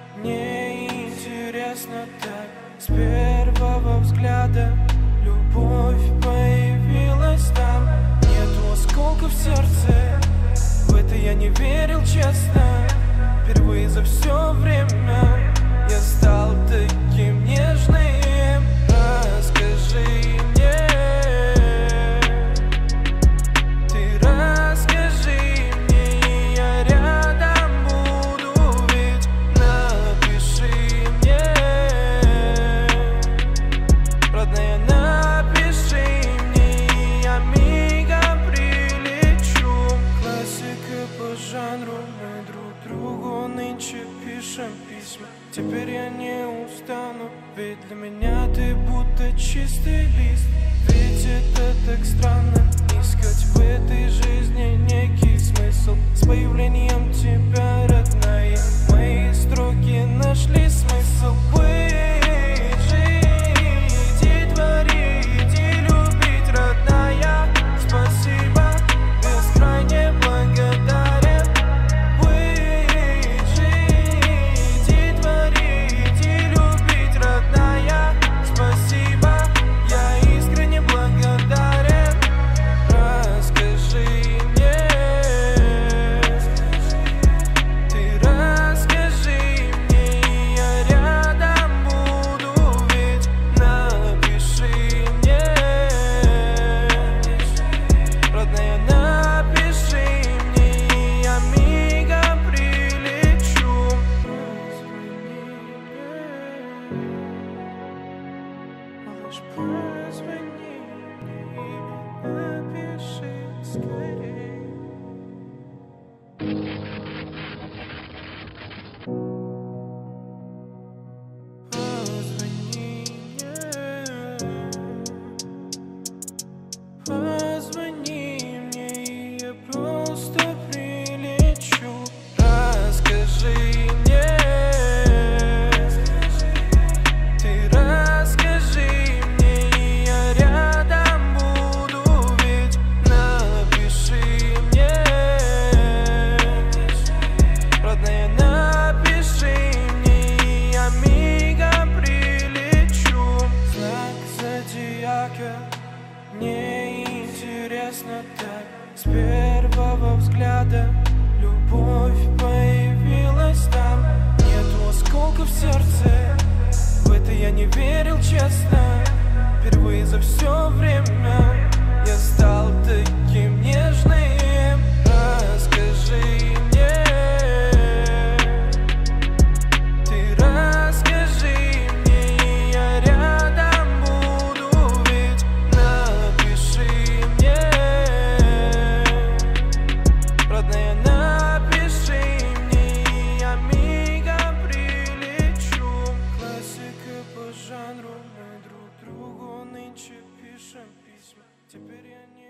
Мне интересно так, с первого взгляда любовь появилась там. Нету осколков в сердце, в это я не верил честно. Впервые за все время я стал таким нежным. Расскажи мне, ты расскажи мне, я рядом буду, ведь напиши мне, родная, напиши мне, я мигом прилечу. Классика по жанру, мы друг другу нынче пишем письма. Теперь я не устану, ведь для меня ты будто чистый лист. Ведь это так странно, искать в этой жизни некий смысл. С появлением тебя, родная, мои строки нашли смысл. Быть, жить и творить, и любить, родная. Спасибо, бескрайне благодарен. Быть, жить и творить, и любить, родная. Спасибо, я искренне благодарен. Расскажи мне, ты расскажи мне, я рядом буду, ведь напиши мне, родная, напиши мне, я мигом прилечу. Малыш, позвони мне или напиши скорей. Позвони мне, и я просто прилечу. Расскажи мне, ты расскажи мне, и я рядом буду, ведь напиши мне, родная, напиши мне, и я мигом прилечу. Знак зодиака, мне интересно так, с первого взгляда любовь появилась там. Нету осколков в сердце, в это я не верил честно. Впервые за все время я стал таким нежным. Расскажи мне, ты расскажи мне, я рядом буду, ведь напиши мне, родная, напиши мне, я мигом прилечу. Классика по жанру, мы друг другу нынче пишем письма. Теперь я не